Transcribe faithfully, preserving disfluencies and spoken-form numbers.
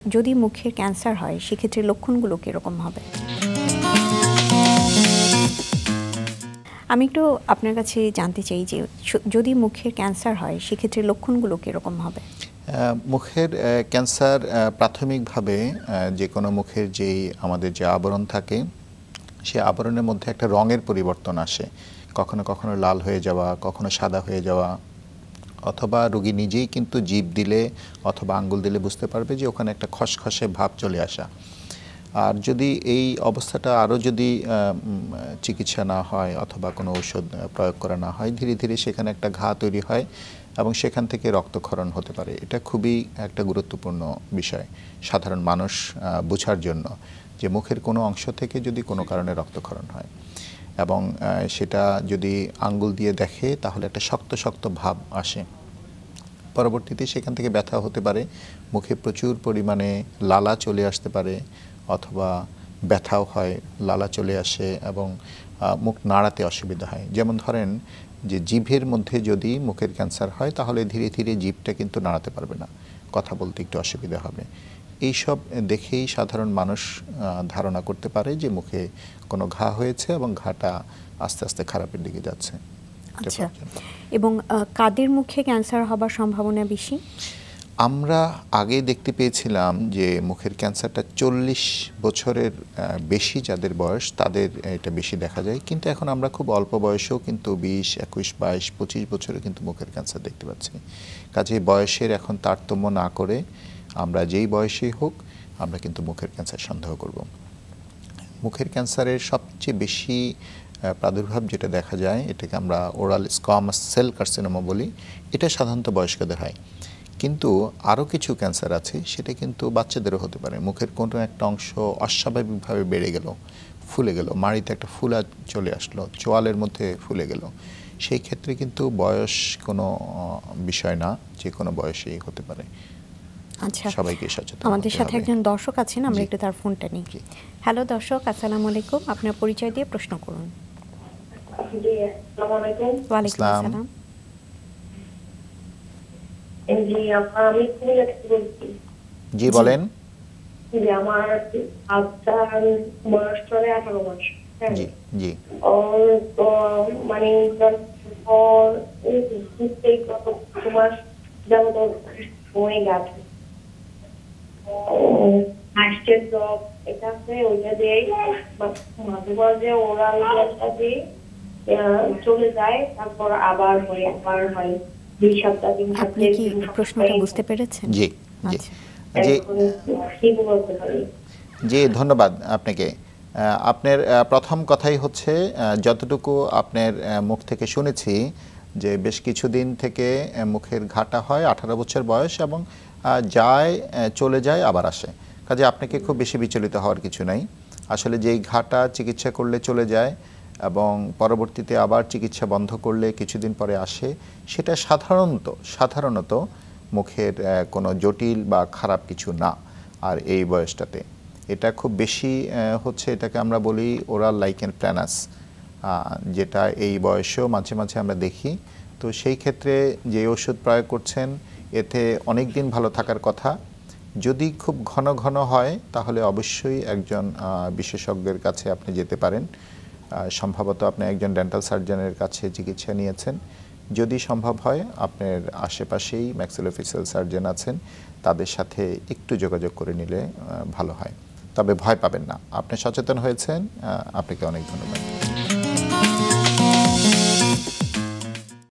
যদি মুখের ক্যান্সার হয় সেক্ষেত্রে লক্ষণগুলো কীরকম হবে? আমি একটু আপনার কাছে জানতে চাই যে যদি মুখের ক্যান্সার হয় সেক্ষেত্রে লক্ষণগুলো কীরকম হবে? মুখের ক্যান্সার প্রাথমিকভাবে যে কোনো মুখের যেই আমাদের যে আবরণ থাকে সে আবরণের মধ্যে একটা রঙের পরিবর্তন আসে, কখনো কখনো লাল হয়ে যাওয়া, কখনো সাদা হয়ে যাওয়া, অথবা রোগী নিজেই কিন্তু জিভ দিলে অথবা আঙ্গুল দিলে বুঝতে পারবে যে ওখানে একটা খসখসে ভাব চলে আসা। আর যদি এই অবস্থাটা আরও যদি চিকিৎসা না হয় অথবা কোনো ঔষধ প্রয়োগ করা না হয়, ধীরে ধীরে সেখানে একটা ঘা তৈরি হয় এবং সেখান থেকে রক্তক্ষরণ হতে পারে। এটা খুবই একটা গুরুত্বপূর্ণ বিষয় সাধারণ মানুষ বোঝার জন্য, যে মুখের কোনো অংশ থেকে যদি কোনো কারণে রক্তক্ষরণ হয় এবং সেটা যদি আঙ্গুল দিয়ে দেখে তাহলে একটা শক্ত শক্ত ভাব আসে। পরবর্তীতে সেখান থেকে ব্যথা হতে পারে, মুখে প্রচুর পরিমাণে লালা চলে আসতে পারে অথবা ব্যথাও হয়, লালা চলে আসে এবং মুখ নাড়াতে অসুবিধা হয়। যেমন ধরেন যে জিভের মধ্যে যদি মুখের ক্যান্সার হয় তাহলে ধীরে ধীরে জিভটা কিন্তু নাড়াতে পারবে না, কথা বলতে একটু অসুবিধা হবে। এইসব দেখেই সাধারণ মানুষ ধারণা করতে পারে যে মুখে কোনো ঘা হয়েছে এবং ঘাটা আস্তে আস্তে খারাপের দিকে যাচ্ছে। আচ্ছা, এবং কাদের মুখে ক্যান্সার হবার সম্ভাবনা বেশি? আমরা আগে দেখতে পেয়েছিলাম যে মুখের ক্যান্সারটা চল্লিশ বছরের বেশি যাদের বয়স তাদের এটা বেশি দেখা যায়, কিন্তু এখন আমরা খুব অল্প বয়সেও কিন্তু বিশ একুশ বাইশ পঁচিশ বছরে কিন্তু মুখের ক্যান্সার দেখতে পাচ্ছি। কাজে বয়সের এখন তারতম্য না করে আমরা যেই বয়সেই হোক আমরা কিন্তু মুখের ক্যান্সার সন্দেহ করব। মুখের ক্যান্সারের সবচেয়ে বেশি প্রাদুর্ভাব যেটা দেখা যায় এটাকে আমরা ওরাল স্কোয়ামাস সেল কার্সিনোমা বলি। এটা সাধারণত বয়স্কদের হয়, কিন্তু আরও কিছু ক্যান্সার আছে সেটা কিন্তু বাচ্চাদেরও হতে পারে। মুখের কোনো একটা অংশ অস্বাভাবিকভাবে বেড়ে গেল, ফুলে গেল, মাড়িতে একটা ফুলা চলে আসলো, চোয়ালের মধ্যে ফুলে গেল, সেই ক্ষেত্রে কিন্তু বয়স কোনো বিষয় না, যে কোনো বয়সেই হতে পারে। আচ্ছা, সবাইকে সচেতন। আমাদের সাথে একজন দর্শক আছেন, আমরা একটু তার ফোনটা নিই। হ্যালো দর্শক, আসসালামু আলাইকুম, আপনার পরিচয় দিয়ে প্রশ্ন করুন। জি, আসসালামু আলাইকুম। ওয়ালাইকুম আসসালাম। জি, আমি কুমিল্লা থেকে বলছি। জি বলেন। জি, আমার আপনার বয়স চলে আঠারো মাস। জি জি। ওর তো মানে ওর এই গত দু মাস যাবত সময় গেছে, হাসছে ড্রপ এটা আছে ওইটা দিয়ে মাঝে মাঝে ওরাল ড্রপটা দিয়ে চলে যায়, তারপর আবার হয় আবার হয়। আপনি কি প্রশ্নটা বুঝতে পেরেছেন? জি জি জি জি, ধন্যবাদ আপনাকে। আপনার প্রথম কথাই হচ্ছে যতটুকু আপনার মুখ থেকে শুনেছি যে বেশ কিছুদিন থেকে মুখের ঘাটা হয়, আঠারো বছর বয়স এবং যায় চলে যায় আবার আসে। কাজে আপনাকে খুব বেশি বিচলিত হওয়ার কিছু নাই। আসলে যেই ঘাটা চিকিৎসা করলে চলে যায় এবং পরবর্তীতে আবার চিকিৎসা বন্ধ করলে কিছুদিন পরে আসে, সেটা সাধারণত সাধারণত মুখের কোনো জটিল বা খারাপ কিছু না। আর এই বয়সটাতে এটা খুব বেশি হচ্ছে, এটাকে আমরা বলি ওরাল লাইকেন প্ল্যানাস, যেটা এই বয়সেও মাঝে মাঝে আমরা দেখি। তো সেই ক্ষেত্রে যে ওষুধ প্রয়োগ করছেন এতে অনেক দিন ভালো থাকার কথা। যদি খুব ঘন ঘন হয় তাহলে অবশ্যই একজন বিশেষজ্ঞের কাছে আপনি যেতে পারেন। সম্ভবত আপনি একজন ডেন্টাল সার্জনের কাছে চিকিৎসা নিয়েছেন। যদি সম্ভব হয় আপনার আশেপাশেই ম্যাক্সিলোফেসিয়াল সার্জন আছেন, তাদের সাথে একটু যোগাযোগ করে নিলে ভালো হয়। তবে ভয় পাবেন না, আপনি সচেতন হয়েছেন, আপনাকে অনেক ধন্যবাদ।